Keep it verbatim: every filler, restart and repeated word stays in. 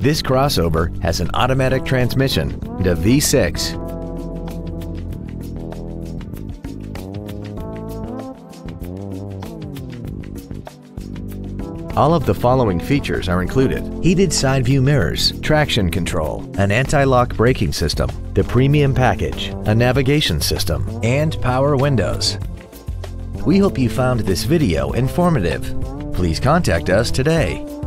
This crossover has an automatic transmission and a V six. All of the following features are included: heated side view mirrors, traction control, an anti-lock braking system, the premium package, a navigation system, and power windows. We hope you found this video informative. Please contact us today.